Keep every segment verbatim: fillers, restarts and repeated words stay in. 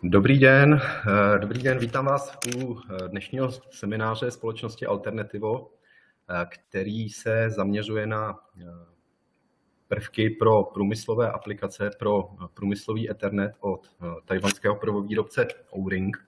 Dobrý den, dobrý den, vítám vás u dnešního semináře společnosti Alternativo, který se zaměřuje na prvky pro průmyslové aplikace pro průmyslový Ethernet od tchajwanského prvovýrobce O-Ring.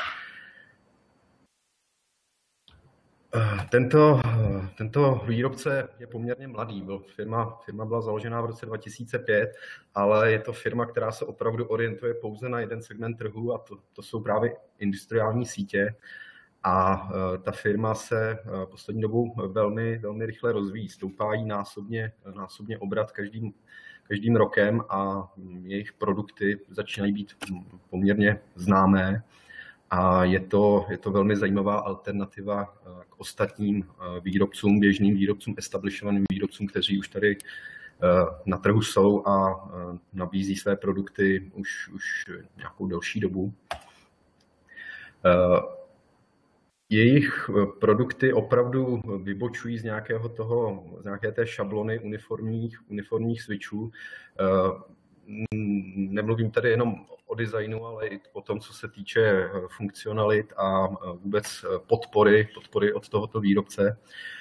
Tento, tento výrobce je poměrně mladý. Byl firma, firma byla založena v roce dva tisíce pět, ale je to firma, která se opravdu orientuje pouze na jeden segment trhu, a to, to jsou právě industriální sítě. A ta firma se poslední dobou velmi, velmi rychle rozvíjí. Stoupá jí násobně, násobně obrat každým, každým rokem a jejich produkty začínají být poměrně známé. A je to, je to velmi zajímavá alternativa k ostatním výrobcům, běžným výrobcům, establishovaným výrobcům, kteří už tady na trhu jsou a nabízí své produkty už, už nějakou delší dobu. Jejich produkty opravdu vybočují z nějakého toho, z nějaké té šablony uniformních, uniformních switchů. Nemluvím tady jenom o designu, ale i o tom, co se týče funkcionalit a vůbec podpory, podpory od tohoto výrobce.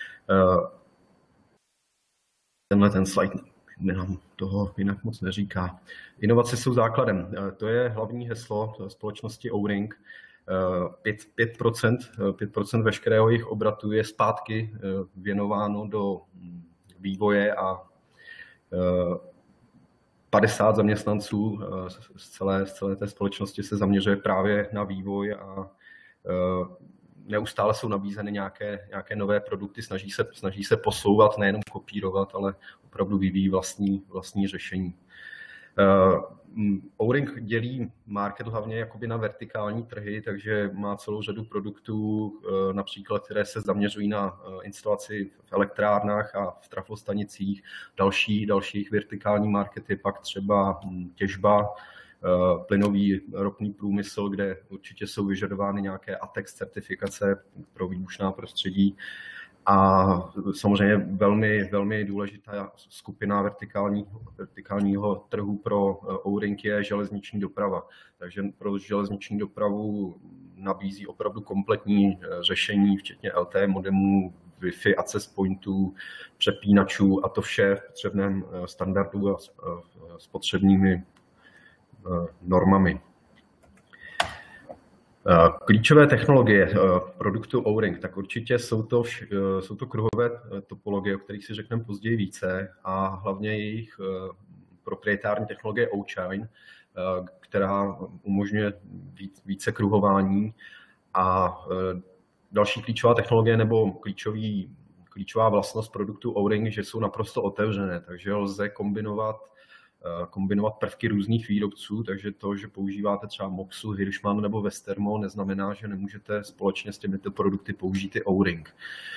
Tenhle ten slide nám toho jinak moc neříká. Inovace jsou základem. To je hlavní heslo společnosti O-Ring. pět procent veškerého jejich obratu je zpátky věnováno do vývoje a padesát zaměstnanců z celé, z celé té společnosti se zaměřuje právě na vývoj a neustále jsou nabízeny nějaké, nějaké nové produkty, snaží se, snaží se posouvat, nejenom kopírovat, ale opravdu vyvíjí vlastní, vlastní řešení. O-Ring dělí market hlavně jakoby na vertikální trhy, takže má celou řadu produktů, například, které se zaměřují na instalaci v elektrárnách a v trafostanicích. Další, další vertikální market je pak třeba těžba, plynový ropný průmysl, kde určitě jsou vyžadovány nějaké A T E X certifikace pro výbušná prostředí. A samozřejmě velmi, velmi důležitá skupina vertikální, vertikálního trhu pro O-Ring je železniční doprava. Takže pro železniční dopravu nabízí opravdu kompletní řešení, včetně L T E modemů, Wi-Fi, access pointů, přepínačů a to vše v potřebném standardu a s potřebnými normami. Klíčové technologie produktu O-Ring, tak určitě jsou to, jsou to kruhové topologie, o kterých si řekneme později více, a hlavně jejich proprietární technologie O-Chain, která umožňuje více kruhování, a další klíčová technologie nebo klíčový, klíčová vlastnost produktu O-Ring, že jsou naprosto otevřené, takže lze kombinovat kombinovat prvky různých výrobců, takže to, že používáte třeba Moxu, Hirschmann nebo Westermo, neznamená, že nemůžete společně s těmito produkty použít i O-Ring.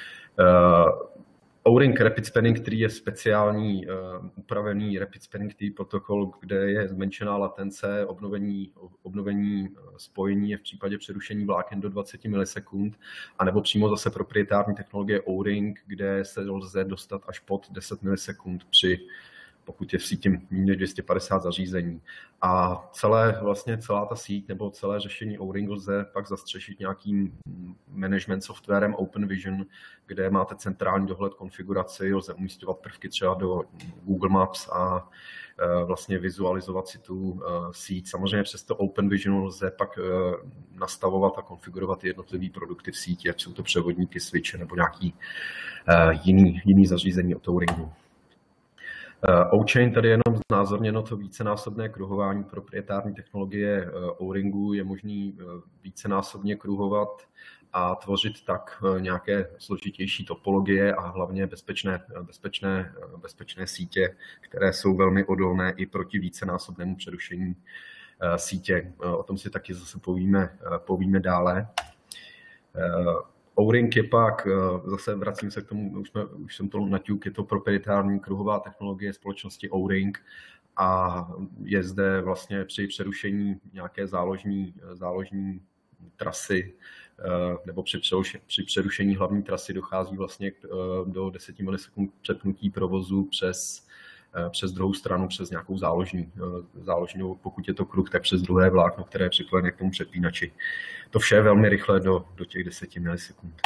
O-Ring Rapid Spanning Tree je speciální upravený Rapid Spanning Tree protokol, kde je zmenšená latence, obnovení, obnovení spojení je v případě přerušení vláken do dvacet milisekund, anebo přímo zase proprietární technologie O-Ring, kde se lze dostat až pod deset milisekund při pokud je v síti méně dvě stě padesát zařízení. A celé, vlastně celá ta síť nebo celé řešení O-Ring lze pak zastřešit nějakým management softwarem OpenVision, kde máte centrální dohled konfiguraci, lze umísťovat prvky třeba do Google Maps a vlastně vizualizovat si tu síť. Samozřejmě přes to OpenVision lze pak nastavovat a konfigurovat jednotlivé produkty v síti, ať jsou to převodníky, switche nebo nějaký jiný, jiný zařízení od O-Ringu. O-Chain tady jenom znázorněno to vícenásobné kruhování proprietární technologie O-Ringu, je možný vícenásobně kruhovat a tvořit tak nějaké složitější topologie a hlavně bezpečné, bezpečné, bezpečné sítě, které jsou velmi odolné i proti vícenásobnému přerušení sítě. O tom si taky zase povíme, povíme dále. O-Ring je pak, zase vracím se k tomu, už, jsme, už jsem to naťuk, je to proprietární kruhová technologie společnosti O-Ring a je zde vlastně při přerušení nějaké záložní, záložní trasy nebo při, při přerušení hlavní trasy dochází vlastně do deset milisekund přepnutí provozu přes přes druhou stranu, přes nějakou záložní, záložňou, pokud je to kruh, tak přes druhé vlákno, které je připojené k tomu přepínači. To vše je velmi rychle do, do těch deseti milisekund.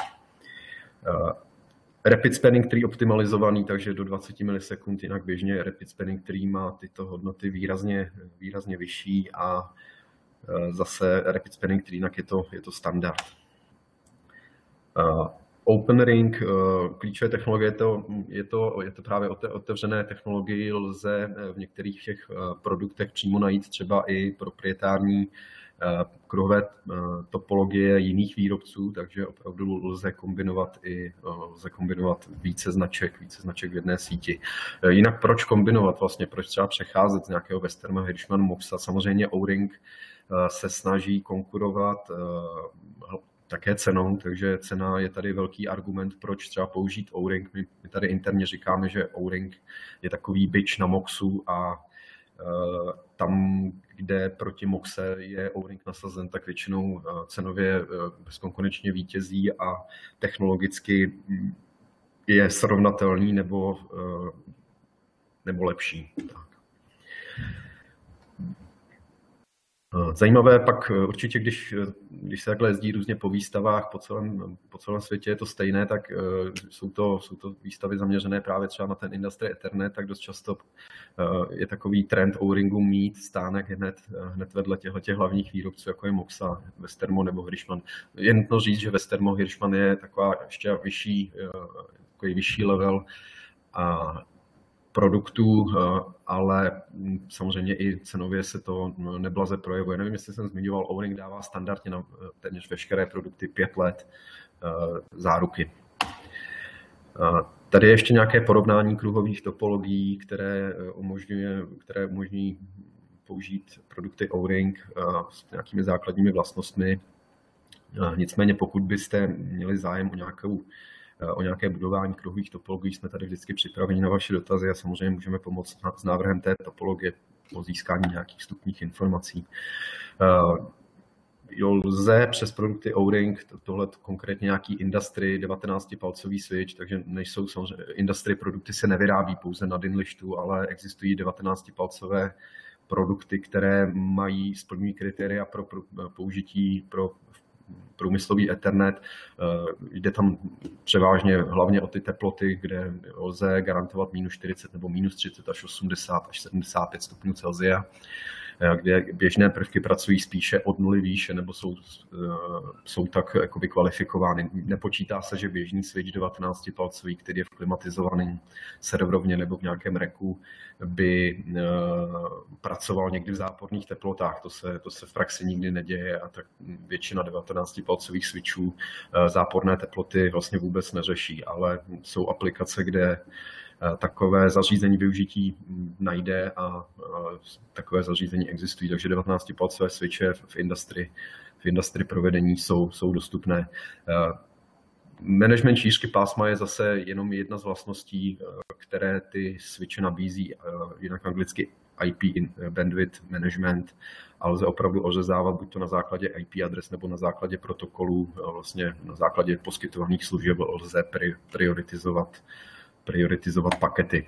Rapid spanning, který je optimalizovaný, takže do dvacet milisekund, jinak běžně rapid spanning, který má tyto hodnoty výrazně, výrazně vyšší a zase rapid spanning, který jinak je to, je to standard. OpenRing, klíčové technologie, je to, je to, je to právě otevřené technologii, lze v některých těch produktech přímo najít třeba i proprietární kruhové topologie jiných výrobců, takže opravdu lze kombinovat i lze kombinovat více značek, více značek v jedné síti. Jinak proč kombinovat vlastně, proč třeba přecházet z nějakého Westermo, Hirschmann, Moxa? Samozřejmě O-Ring se snaží konkurovat také cenou, takže cena je tady velký argument, proč třeba použít O-Ring. My tady interně říkáme, že O-Ring je takový bič na Moxu a tam, kde proti Moxe je O-Ring nasazen, tak většinou cenově bezkonkurenčně vítězí a technologicky je srovnatelný nebo, nebo lepší. Tak. Zajímavé pak určitě, když, když se takhle jezdí různě po výstavách po celém, po celém světě, je to stejné, tak jsou to, jsou to výstavy zaměřené právě třeba na ten Industry Ethernet, tak dost často je takový trend O-Ringu mít stánek hned, hned vedle těchto těch hlavních výrobců, jako je Moxa, Westermo nebo Hirschmann. Je nutno říct, že Westermo, Hirschmann je taková ještě vyšší, takový vyšší level a produktů, ale samozřejmě i cenově se to neblaze projevuje. Nevím, jestli jsem zmiňoval, O-Ring dává standardně na téměř veškeré produkty pět let záruky. Tady je ještě nějaké porovnání kruhových topologií, které umožňuje, které umožní použít produkty O-Ring s nějakými základními vlastnostmi. Nicméně pokud byste měli zájem o nějakou o nějaké budování kruhových topologií, jsme tady vždycky připraveni na vaše dotazy a samozřejmě můžeme pomoct s návrhem té topologie po získání nějakých vstupních informací. Jo, lze přes produkty O-Ring, tohle konkrétně nějaký Industry devatenáctipalcový switch, takže nejsou samozřejmě, Industry produkty se nevyrábí pouze na Dinlichtu, ale existují devatenáctipalcové produkty, které mají splňují kritéria pro, pro použití pro průmyslový Ethernet. Jde tam převážně hlavně o ty teploty, kde lze garantovat minus čtyřicet nebo minus třicet až osmdesát až sedmdesát pět stupňů Celsia, kde běžné prvky pracují spíše od nuly výše nebo jsou, jsou tak jakoby kvalifikovány. Nepočítá se, že běžný switch devatenáctipalcový, který je v klimatizovaném serverovně nebo v nějakém reku, by pracoval někdy v záporných teplotách. To se, to se v praxi nikdy neděje a tak většina devatenáctipalcových switchů záporné teploty vlastně vůbec neřeší, ale jsou aplikace, kde takové zařízení využití najde a takové zařízení existují. Takže devatenáctipalcové switche v industry, v industry provedení jsou, jsou dostupné. Management šířky pásma je zase jenom jedna z vlastností, které ty switche nabízí, jinak anglicky I P bandwidth management, a lze opravdu ořezávat buď to na základě I P adres nebo na základě protokolů, vlastně na základě poskytovaných služeb lze prioritizovat prioritizovat pakety.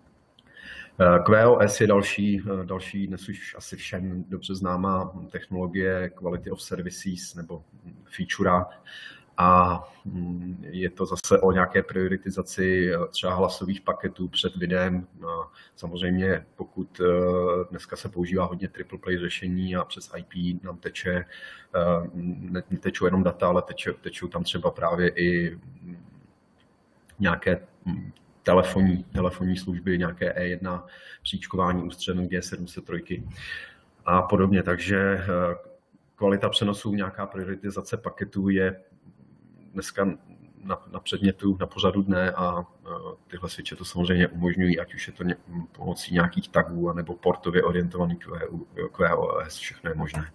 Q o S je další, další dnes už asi všem dobře známá technologie Quality of Services nebo feature a je to zase o nějaké prioritizaci třeba hlasových paketů před videem. Samozřejmě pokud dneska se používá hodně triple play řešení a přes I P nám teče, netečou jenom data, ale teče, tečou tam třeba právě i nějaké telefonní, telefonní služby, nějaké E jedna, příčkování ústřenu G sedm set tři a podobně. Takže kvalita přenosů, nějaká prioritizace paketů je dneska na, na předmětu, na pořadu dne a tyhle switche to samozřejmě umožňují, ať už je to ně, pomocí nějakých tagů nebo portově orientovaný Q o S, všechno je možné.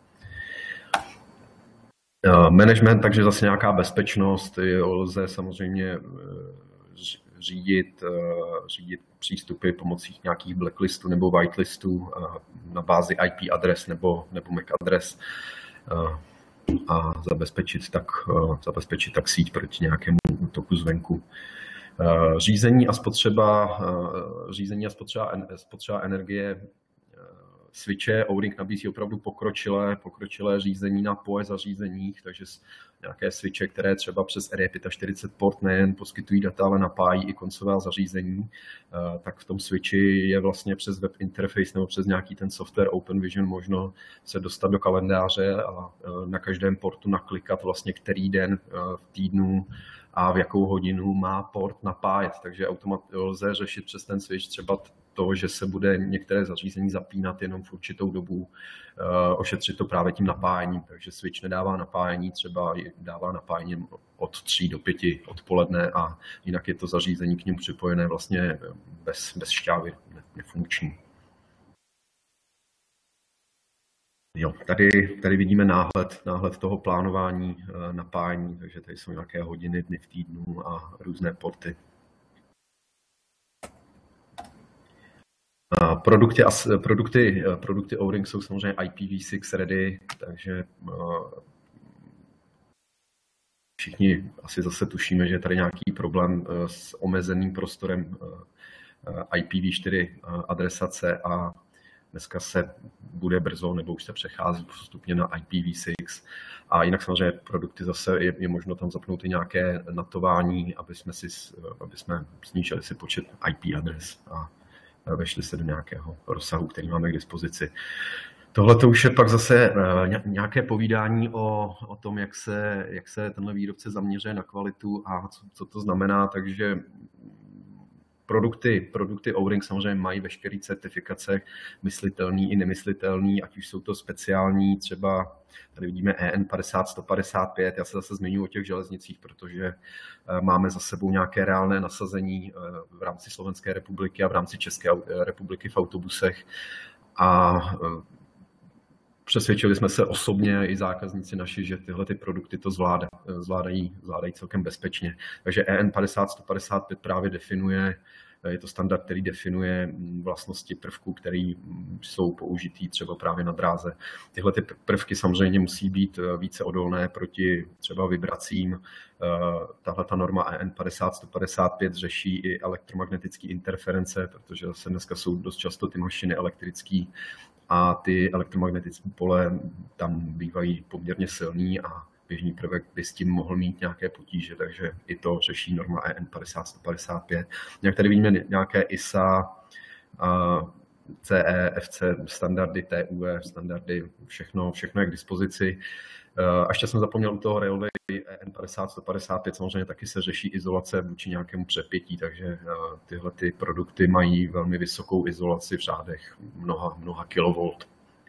Management, takže zase nějaká bezpečnost, lze samozřejmě řídit, řídit přístupy pomocí nějakých blacklistů nebo whitelistů na bázi I P adres nebo, nebo M A C adres a zabezpečit tak, zabezpečit tak síť proti nějakému útoku zvenku. Řízení a spotřeba, řízení a spotřeba, spotřeba energie. Switche O-Ring nabízí opravdu pokročilé, pokročilé řízení na P O E zařízeních, takže nějaké switche, které třeba přes R J čtyřicet pět port nejen poskytují data, ale napájí i koncová zařízení, tak v tom switchi je vlastně přes web interface nebo přes nějaký ten software OpenVision možno se dostat do kalendáře a na každém portu naklikat vlastně který den v týdnu a v jakou hodinu má port napájet, takže automat lze řešit přes ten switch třeba to, že se bude některé zařízení zapínat jenom v určitou dobu, ošetřit to právě tím napájením, takže switch nedává napájení, třeba dává napájení od tří do pěti odpoledne a jinak je to zařízení k němu připojené vlastně bez, bez šťávy, nefunkční. Jo, tady, tady vidíme náhled, náhled toho plánování napájení, takže tady jsou nějaké hodiny, dny v týdnu a různé porty. Produkty, produkty, produkty O-Ring jsou samozřejmě I P v šest ready, takže všichni asi zase tušíme, že je tady nějaký problém s omezeným prostorem I P v čtyři adresace a dneska se bude brzo, nebo už se přechází postupně na I P v šest. A jinak samozřejmě produkty zase je, je možno tam zapnout i nějaké natování, aby jsme, si, aby jsme snížili si počet I P adres a vešli se do nějakého rozsahu, který máme k dispozici. Tohle to už je pak zase nějaké povídání o, o tom, jak se, jak se tenhle výrobce zaměřuje na kvalitu a co, co to znamená. Takže produkty, produkty O-Ring samozřejmě mají veškeré certifikace, myslitelný i nemyslitelný, ať už jsou to speciální, třeba tady vidíme E N padesát sto padesát pět, já se zase zmiňuji o těch železnicích, protože máme za sebou nějaké reálné nasazení v rámci Slovenské republiky a v rámci České republiky v autobusech a přesvědčili jsme se osobně i zákazníci naši, že tyhle ty produkty to zvládají, zvládají, zvládají celkem bezpečně. Takže E N padesát sto padesát pět právě definuje, je to standard, který definuje vlastnosti prvků, které jsou použitý třeba právě na dráze. Tyhle ty prvky samozřejmě musí být více odolné proti třeba vibracím. Tahle ta norma E N padesát sto padesát pět řeší i elektromagnetické interference, protože zase dneska jsou dost často ty mašiny elektrické a ty elektromagnetické pole tam bývají poměrně silný a běžný prvek by s tím mohl mít nějaké potíže, takže i to řeší norma E N padesát sto padesát pět. Nějak tady vidíme nějaké I S A, C E, F C standardy, T U E standardy, všechno, všechno je k dispozici. A ještě jsem zapomněl u toho Railway E N padesát sto padesát pět, samozřejmě taky se řeší izolace vůči nějakému přepětí, takže tyhle ty produkty mají velmi vysokou izolaci v řádech mnoha, mnoha kilovolt.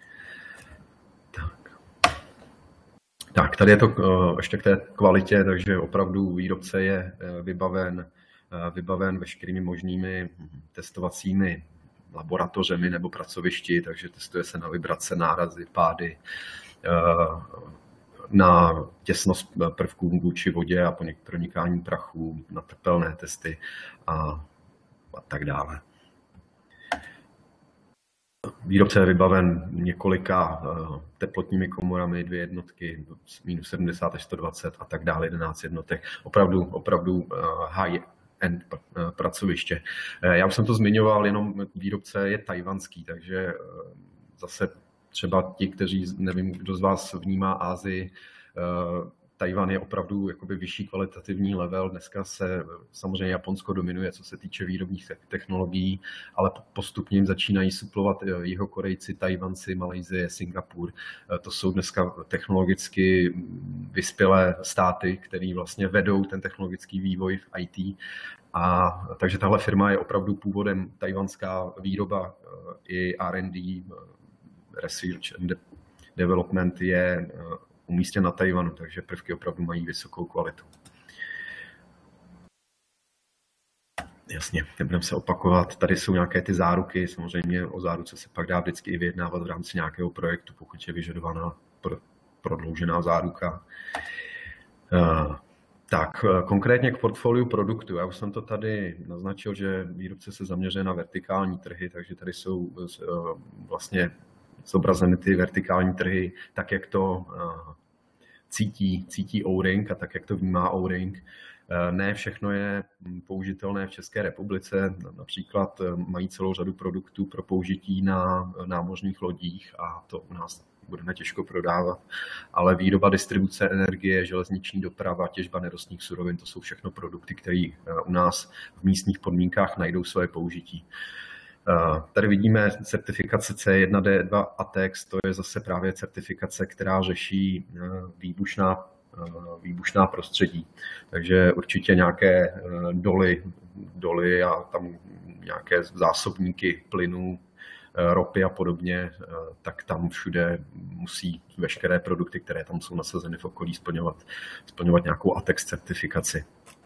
Tak. tak, tady je to ještě k té kvalitě, takže opravdu výrobce je vybaven, vybaven veškerými možnými testovacími laboratořemi nebo pracovišti, takže testuje se na vibrace, nárazy, pády, na těsnost prvků vůči vodě a pronikání prachu, na tepelné testy a, a tak dále. Výrobce je vybaven několika teplotními komorami, dvě jednotky, minus sedmdesát až sto dvacet a tak dále, jedenáct jednotek. Opravdu, opravdu high end pracoviště. Já už jsem to zmiňoval, jenom výrobce je tajvanský, takže zase třeba ti, kteří, nevím, kdo z vás vnímá Asii, Tajvan je opravdu jakoby vyšší kvalitativní level. Dneska se samozřejmě Japonsko dominuje, co se týče výrobních technologií, ale postupně jim začínají suplovat Jihokorejci, Tajvanci, Malajsie, Singapur. To jsou dneska technologicky vyspělé státy, které vlastně vedou ten technologický vývoj v I T. A takže tahle firma je opravdu původem tajvanská výroba i R and D, Research and Development je umístěn na Tajvanu, takže prvky opravdu mají vysokou kvalitu. Jasně, nebudeme se opakovat. Tady jsou nějaké ty záruky, samozřejmě o záruce se pak dá vždycky i vyjednávat v rámci nějakého projektu, pokud je vyžadovaná prodloužená záruka. Tak, konkrétně k portfoliu produktu. Já už jsem to tady naznačil, že výrobce se zaměřuje na vertikální trhy, takže tady jsou vlastně zobrazeny ty vertikální trhy, tak jak to cítí, cítí O-Ring a tak jak to vnímá O-Ring. Ne všechno je použitelné v České republice, například mají celou řadu produktů pro použití na námořních lodích a to u nás budeme těžko prodávat, ale výroba, distribuce energie, železniční doprava, těžba nerostných surovin, to jsou všechno produkty, které u nás v místních podmínkách najdou své použití. Tady vidíme certifikace C jedna D dva A T E X, to je zase právě certifikace, která řeší výbušná, výbušná prostředí. Takže určitě nějaké doly, doly a tam nějaké zásobníky plynů, ropy a podobně, tak tam všude musí veškeré produkty, které tam jsou nasazeny v okolí, splňovat, splňovat nějakou A T E X certifikaci.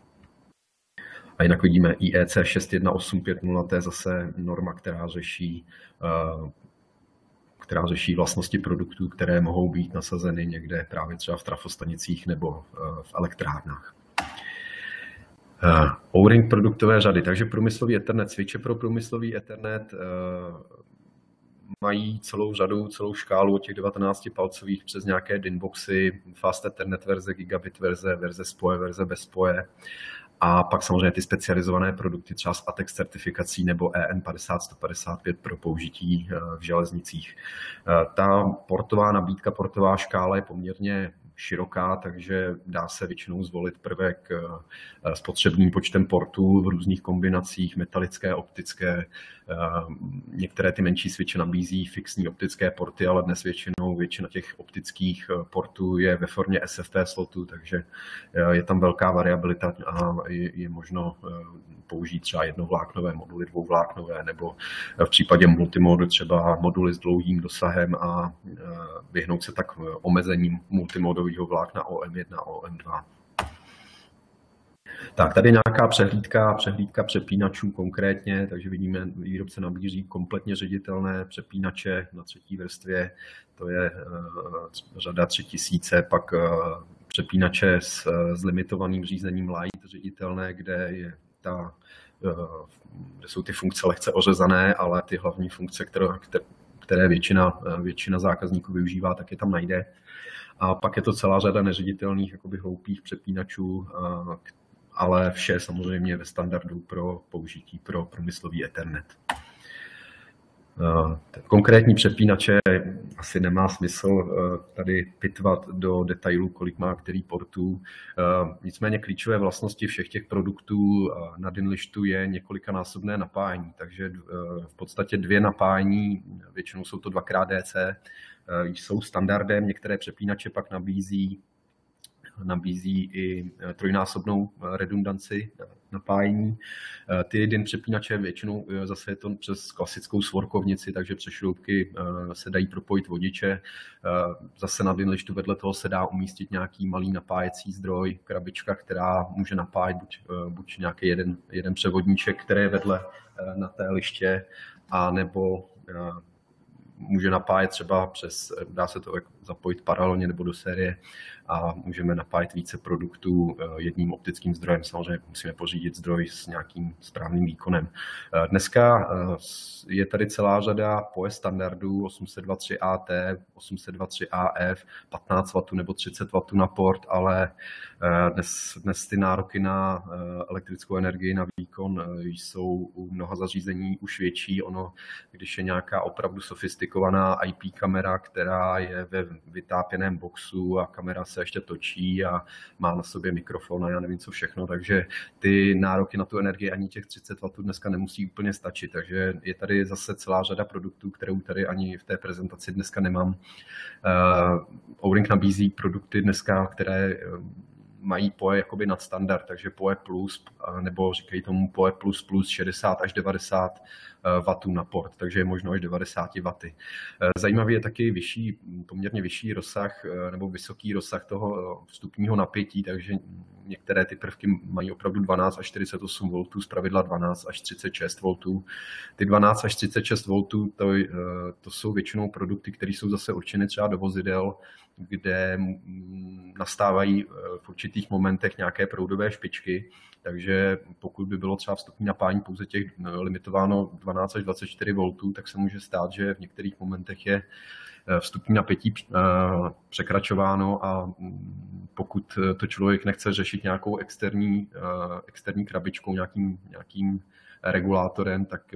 A jinak vidíme I E C šest jedna osm pět nula, to je zase norma, která řeší, která řeší vlastnosti produktů, které mohou být nasazeny někde právě třeba v trafostanicích nebo v elektrárnách. O-ring produktové řady, takže průmyslový Ethernet, switche pro průmyslový Ethernet mají celou řadu, celou škálu od těch devatenácti palcových přes nějaké DINboxy, Fast Ethernet verze, Gigabit verze, verze spoje, verze bez spoje. A pak samozřejmě ty specializované produkty třeba s A T E X certifikací nebo E N padesát sto padesát pět pro použití v železnicích. Ta portová nabídka, portová škála je poměrně široká, takže dá se většinou zvolit prvek s potřebným počtem portů v různých kombinacích, metalické, optické. Některé ty menší switche nabízí fixní optické porty, ale dnes většinou většina těch optických portů je ve formě S F P slotu, takže je tam velká variabilita a je možno použít třeba jednovláknové moduly, dvouvláknové, nebo v případě multimodu třeba moduly s dlouhým dosahem a vyhnout se tak omezením multimodového vlákna O M jedna, O M dva. Tak, tady nějaká přehlídka, přehlídka přepínačů konkrétně, takže vidíme, výrobce nabízí kompletně ředitelné přepínače na třetí vrstvě, to je řada tři tisíce, pak přepínače s, s limitovaným řízením light ředitelné, kde je ta, kde jsou ty funkce lehce ořezané, ale ty hlavní funkce, které, které většina, většina zákazníků využívá, tak je tam najde. A pak je to celá řada neředitelných, jakoby hloupých přepínačů, ale vše samozřejmě ve standardu pro použití pro průmyslový Ethernet. Konkrétní přepínače asi nemá smysl tady pitvat do detailů, kolik má který portů. Nicméně klíčové vlastnosti všech těch produktů na DINLištu je několikanásobné napájení, takže v podstatě dvě napájení, většinou jsou to dvakrát D C, jsou standardem, některé přepínače pak nabízí nabízí i trojnásobnou redundanci napájení. Ty DIN přepínače většinou zase je to přes klasickou svorkovnici, takže přes šroubky se dají propojit vodiče. Zase na DINLištu vedle toho se dá umístit nějaký malý napájecí zdroj, krabička, která může napájet buď, buď nějaký jeden, jeden převodníček, který je vedle na té liště, a nebo může napájet třeba přes, dá se to zapojit paralelně nebo do série a můžeme napájet více produktů jedním optickým zdrojem. Samozřejmě musíme pořídit zdroj s nějakým správným výkonem. Dneska je tady celá řada P O E standardů osm set dvacet tři A T, osm set dvacet tři A F, patnáct wattů nebo třicet wattů na port, ale dnes, dnes ty nároky na elektrickou energii, na výkon jsou u mnoha zařízení už větší. Ono, když je nějaká opravdu sofistikovaná I P kamera, která je ve vytápěném boxu a kamera se ještě točí a má na sobě mikrofon a já nevím co všechno, takže ty nároky na tu energii ani těch třicet wattů dneska nemusí úplně stačit, takže je tady zase celá řada produktů, kterou tady ani v té prezentaci dneska nemám. O-ring nabízí produkty dneska, které mají P O E jakoby nadstandard, takže P O E plus, nebo říkají tomu P O E plus plus šedesát až devadesát wattů na port, takže je možno až devadesát wattů. Zajímavý je taky vyšší, poměrně vyšší rozsah nebo vysoký rozsah toho vstupního napětí, takže některé ty prvky mají opravdu dvanáct až čtyřicet osm voltů, zpravidla dvanáct až třicet šest voltů. Ty dvanáct až třicet šest voltů to, to jsou většinou produkty, které jsou zase určeny třeba do vozidel, kde nastávají v určitých momentech nějaké proudové špičky, takže pokud by bylo třeba vstupní napájení pouze těch limitováno dvanáct až dvacet čtyři voltů, tak se může stát, že v některých momentech je vstupní napětí překračováno a pokud to člověk nechce řešit nějakou externí, externí krabičkou, nějakým, nějakým regulátorem, tak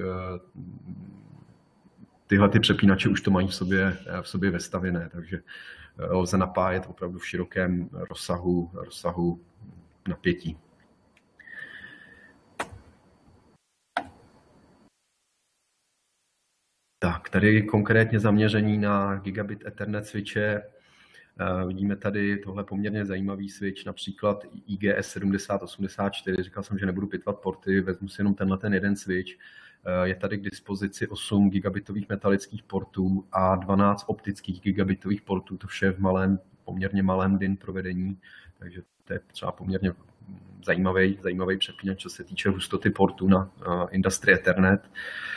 tyhle ty přepínače už to mají v sobě, v sobě vestavěné, takže lze napájet opravdu v širokém rozsahu, rozsahu napětí. Tak, tady konkrétně zaměření na gigabit Ethernet switche. Vidíme tady tohle poměrně zajímavý switch, například I G S sedmdesát osmdesát čtyři. Říkal jsem, že nebudu pitvat porty, vezmu si jenom tenhle ten jeden switch. Je tady k dispozici osm gigabitových metalických portů a dvanáct optických gigabitových portů, to vše v malém, poměrně malém D I N provedení, takže to je třeba poměrně zajímavý, zajímavý přepínač, co se týče hustoty portů na Industry Ethernet.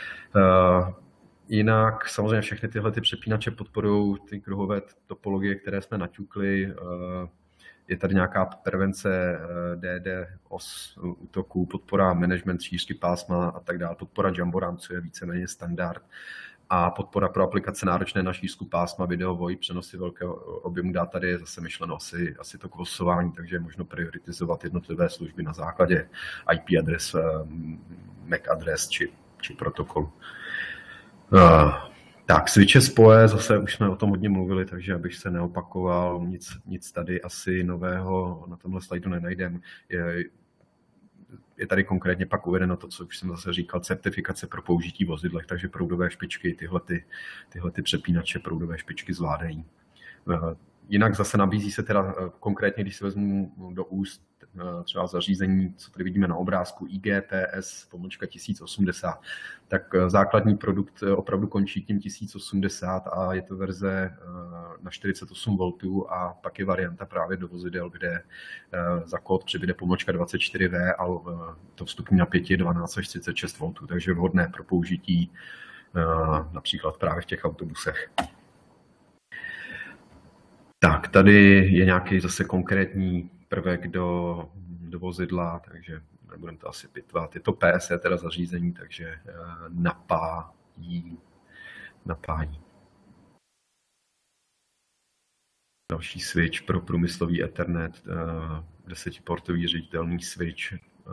Jinak samozřejmě všechny tyhle ty přepínače podporují ty kruhové topologie, které jsme naťukli. Je tady nějaká prevence D DoS útoků, podpora management šířky pásma a tak dále, podpora Jumbo rámců je víceméně standard a podpora pro aplikace náročné na šířku pásma, video, VoIP, přenosy velkého objemu dat. Tady je zase myšleno asi, asi to kvosování, takže je možno prioritizovat jednotlivé služby na základě I P adres, M A C adres či, či protokolu. Uh, tak, switche spoje, zase už jsme o tom hodně mluvili, takže abych se neopakoval, nic, nic tady asi nového na tomhle slajdu nenajdem. Je, je tady konkrétně pak uvedeno to, co už jsem zase říkal, certifikace pro použití v vozidlech, takže proudové špičky, tyhle, ty, tyhle ty přepínače proudové špičky zvládají. Uh, jinak zase nabízí se teda konkrétně, když se vezmu do úst, třeba zařízení, co tady vidíme na obrázku, I G P S pomlčka tisíc osmdesát, tak základní produkt opravdu končí tím tisíc osmdesát a je to verze na čtyřicet osm voltů a pak je varianta právě do vozidel, kde za kód přibude pomlčka dvacet čtyři V a to vstupní napětí je dvanáct až třicet šest voltů, takže vhodné pro použití například právě v těch autobusech. Tak, tady je nějaký zase konkrétní prvek do, do vozidla, takže nebudeme to asi pitvat. Je to P S E teda zařízení, takže napájí, napájí. Další switch pro průmyslový Ethernet, desetiportový ředitelný switch,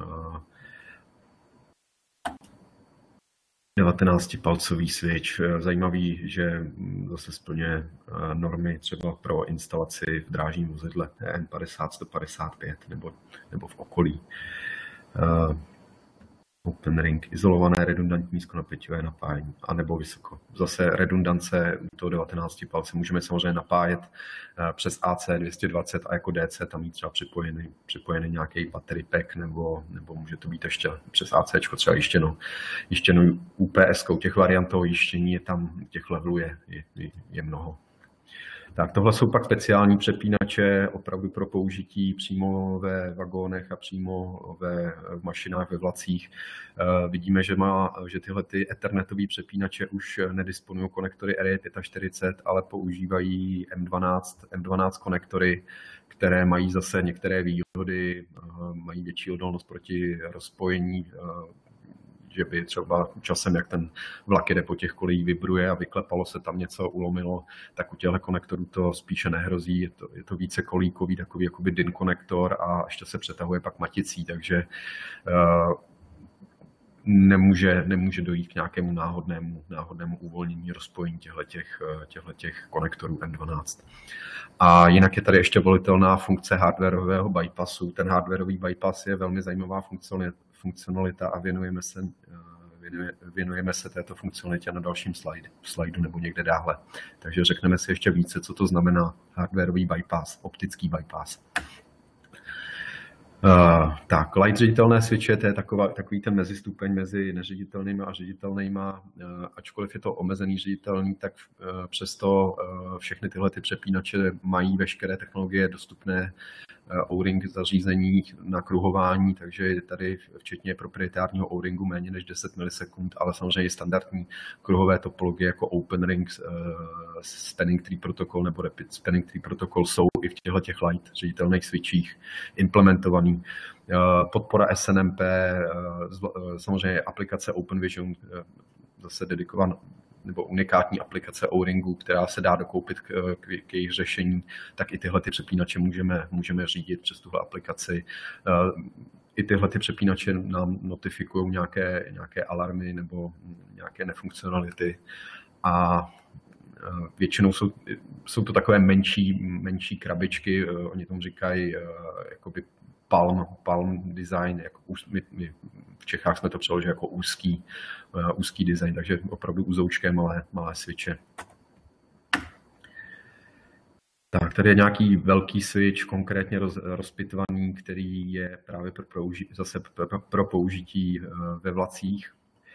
devatenáctipalcový switch. Zajímavý, že zase splňuje normy třeba pro instalaci v drážním vozidle N padesát sto padesát pět nebo, nebo v okolí. Open ring, izolované redundantní nízkonapěťové napájení, anebo vysoko. Zase redundance toho devatenácti palce můžeme samozřejmě napájet přes A C dvě stě dvacet a jako D C tam mít třeba připojený, připojený nějaký battery pack, nebo, nebo může to být ještě přes A C třeba jištěno, jištěno U P S kou. Těch variant toho jištění je tam, těch levelů je, je, je mnoho. Tak tohle jsou pak speciální přepínače opravdu pro použití přímo ve vagónech a přímo ve v mašinách, ve vlacích. E, vidíme, že, má, že tyhle ty ethernetové přepínače už nedisponují konektory R J čtyřicet pět, ale používají M dvanáct, M dvanáct konektory, které mají zase některé výhody, mají větší odolnost proti rozpojení, že by třeba časem, jak ten vlak jede po těch kolejích, vibruje a vyklepalo se tam něco, ulomilo, tak u těchto konektorů to spíše nehrozí. Je to, je to více kolíkový, takový jakoby D I N konektor a ještě se přetahuje pak maticí, takže uh, nemůže, nemůže dojít k nějakému náhodnému, náhodnému uvolnění rozpojení těchto konektorů M dvanáct. A jinak je tady ještě volitelná funkce hardwarového bypassu. Ten hardwarový bypass je velmi zajímavá funkcionalita a věnujeme se, věnujeme se této funkcionalitě na dalším slajdu, slajdu nebo někde dále. Takže řekneme si ještě více, co to znamená hardwarový bypass, optický bypass. Uh, tak, light ředitelné switche, to je taková, takový ten mezistupeň mezi neředitelnými a ředitelnýma. Uh, ačkoliv je to omezený ředitelný, tak uh, přesto uh, všechny tyhle ty přepínače mají veškeré technologie dostupné uh, O-ring zařízení na kruhování, takže je tady včetně proprietárního O-ringu méně než deset milisekund, ale samozřejmě standardní kruhové topologie jako Open Ring, uh, Spanning Tree protokol nebo Rapid Spanning Tree protokol jsou i v těchto těch light ředitelných switchích implementovaný. Podpora S N M P, samozřejmě aplikace OpenVision, zase dedikovaná nebo unikátní aplikace O-Ringu, která se dá dokoupit k, k, k jejich řešení, tak i tyhle ty přepínače můžeme, můžeme řídit přes tuhle aplikaci. I tyhle ty přepínače nám notifikují nějaké, nějaké alarmy nebo nějaké nefunkcionality a většinou jsou, jsou to takové menší, menší krabičky, oni tomu říkají jakoby palm, palm design, jako my, my v Čechách jsme to přeložili jako úzký, úzký design, takže opravdu uzoučké malé, malé switche. Tak, tady je nějaký velký switch, konkrétně roz, rozpitvaný, který je právě pro, použi, zase pro, pro použití ve vlacích.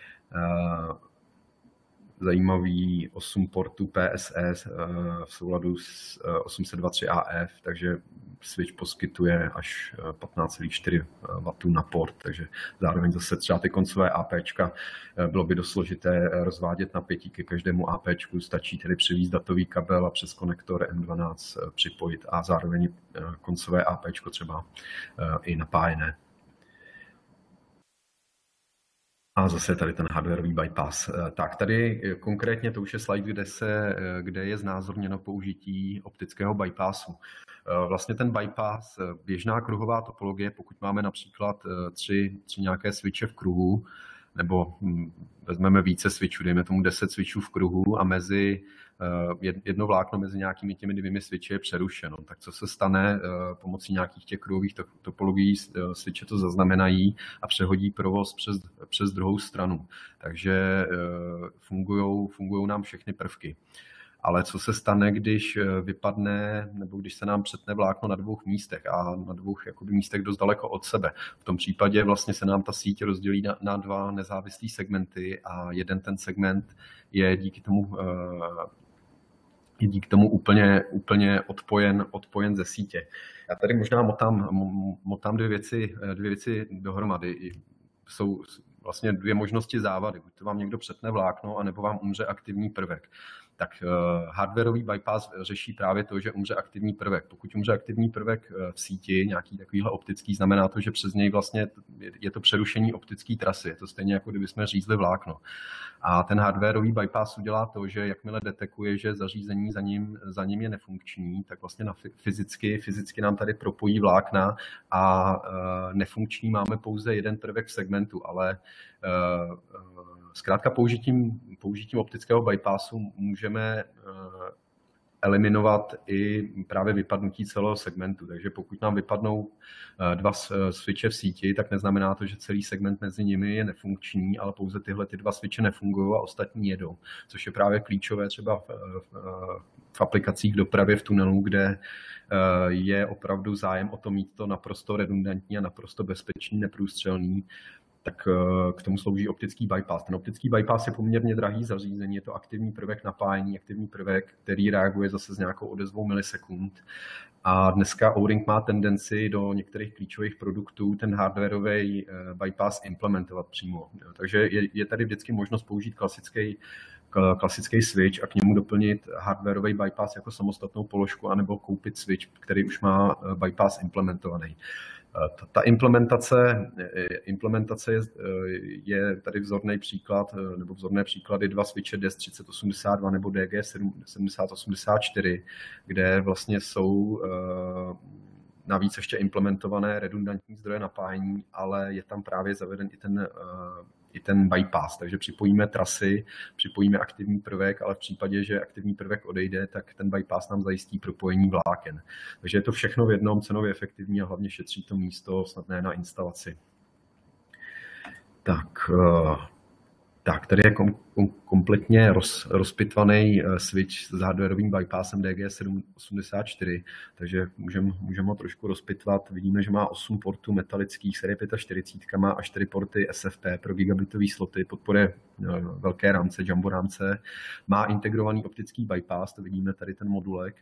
Zajímavý osm portů P S S v souladu s osm set dvacet tři A F, takže switch poskytuje až patnáct celá čtyři wattů na port, takže zároveň zase třeba ty koncové APčka bylo by dost složité rozvádět napětí ke každému APčku, stačí tedy přivést datový kabel a přes konektor M dvanáct připojit a zároveň koncové APčko třeba i napájené. A zase tady ten hardwareový bypass. Tak tady konkrétně to už je slide, kde, se, kde je znázorněno použití optického bypassu. Vlastně ten bypass, běžná kruhová topologie, pokud máme například tři, tři nějaké switche v kruhu, nebo vezmeme více switchů, dejme tomu deset switchů v kruhu a mezi jedno vlákno mezi nějakými těmi dvěmi switchy je přerušeno. Tak co se stane pomocí nějakých těch kruhových topologií, switche to zaznamenají a přehodí provoz přes, přes druhou stranu. Takže fungujou, fungujou nám všechny prvky. Ale co se stane, když vypadne, nebo když se nám přetne vlákno na dvou místech a na dvou jakoby, místech dost daleko od sebe. V tom případě vlastně se nám ta síť rozdělí na, na dva nezávislé segmenty a jeden ten segment je díky tomu, je díky tomu úplně, úplně odpojen, odpojen ze sítě. Já tady možná motám, motám dvě věci, dvě věci dohromady. Jsou vlastně dvě možnosti závady. Buď to vám někdo přetne vlákno, anebo vám umře aktivní prvek. Tak uh, hardwareový bypass řeší právě to, že umře aktivní prvek. Pokud umře aktivní prvek v síti, nějaký takovýhle optický, znamená to, že přes něj vlastně je to přerušení optické trasy. Je to stejně jako kdyby jsme řízli vlákno. A ten hardwareový bypass udělá to, že jakmile detekuje, že zařízení za ním, za ním je nefunkční, tak vlastně na fyzicky, fyzicky nám tady propojí vlákna a uh, nefunkční máme pouze jeden prvek v segmentu, ale uh, uh, zkrátka použitím, použitím optického bypassu můžeme eliminovat i právě vypadnutí celého segmentu. Takže pokud nám vypadnou dva switche v síti, tak neznamená to, že celý segment mezi nimi je nefunkční, ale pouze tyhle ty dva switche nefungují a ostatní jedou. Což je právě klíčové třeba v, v, v aplikacích dopravy v tunelu, kde je opravdu zájem o to mít to naprosto redundantní a naprosto bezpečný, neprůstřelný, tak k tomu slouží optický bypass. Ten optický bypass je poměrně drahý zařízení, je to aktivní prvek napájení, aktivní prvek, který reaguje zase s nějakou odezvou milisekund. A dneska O-Ring má tendenci do některých klíčových produktů ten hardwareový bypass implementovat přímo. Takže je, je tady vždycky možnost použít klasický klasický switch a k němu doplnit hardwareový bypass jako samostatnou položku, anebo koupit switch, který už má bypass implementovaný. Ta implementace, implementace je, je tady vzorný příklad, nebo vzorné příklady dva switche D E S třicet osmdesát dva nebo D G sedmdesát osmdesát čtyři, kde vlastně jsou navíc ještě implementované redundantní zdroje napájení, ale je tam právě zaveden i ten, i ten bypass. Takže připojíme trasy, připojíme aktivní prvek, ale v případě, že aktivní prvek odejde, tak ten bypass nám zajistí propojení vláken. Takže je to všechno v jednom, cenově efektivní a hlavně šetří to místo snadné na instalaci. Tak, tak tady je kom, kom, kompletně roz, rozpitvaný switch s hardwareovým bypassem D G sedm osmdesát čtyři, takže můžeme můžem ho trošku rozpitvat. Vidíme, že má osm portů metalických, série čtyřicet pět má a čtyři porty S F P pro gigabitové sloty, podporuje velké rámce, jumbo rámce, má integrovaný optický bypass, to vidíme tady ten modulek.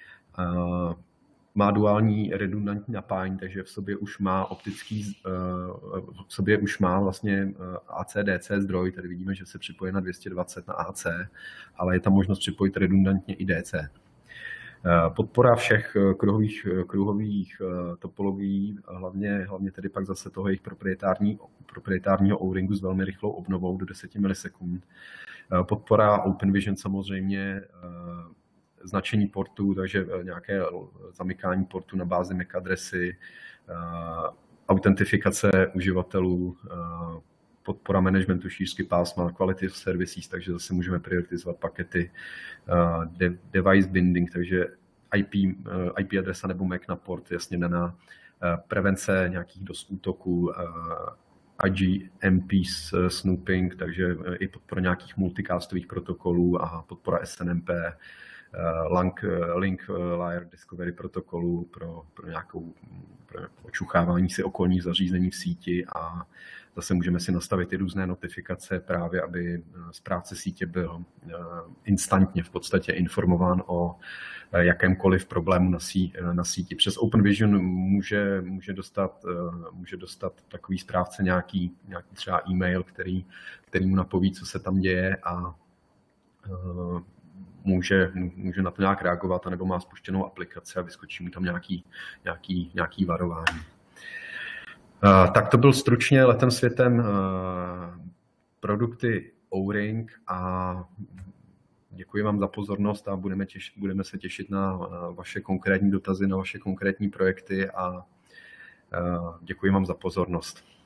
Má duální redundantní napájení, takže v sobě už má optický, v sobě už má vlastně A C D C zdroj, tady vidíme, že se připojí na dvě stě dvacet na A C, ale je tam možnost připojit redundantně i D C. Podpora všech kruhových, kruhových topologií, hlavně, hlavně tedy pak zase toho jejich proprietární, proprietárního O-ringu s velmi rychlou obnovou do deseti milisekund. Podpora OpenVision samozřejmě, značení portů, takže nějaké zamykání portu na bázi M A C adresy, autentifikace uživatelů, podpora managementu šířky pásma, quality of services, takže zase můžeme prioritizovat pakety, device binding, takže I P, I P adresa nebo M A C na port, jasně daná, prevence nějakých dost útoků, I G M P snooping, takže i podpora nějakých multicastových protokolů a podpora S N M P, Link, link Layer Discovery protokolu pro, pro nějakou pro očuchávání si okolních zařízení v síti a zase můžeme si nastavit i různé notifikace právě, aby správce sítě byl instantně v podstatě informován o jakémkoliv problému na, sí, na síti. Přes OpenVision může, může, dostat, může dostat takový správce nějaký, nějaký třeba e-mail, který, který mu napoví, co se tam děje a Může, může na to nějak reagovat, anebo má spuštěnou aplikaci a vyskočí mu tam nějaký, nějaký, nějaký varování. Tak to byl stručně letem světem produkty O-ring a děkuji vám za pozornost a budeme, těš, budeme se těšit na vaše konkrétní dotazy, na vaše konkrétní projekty a děkuji vám za pozornost.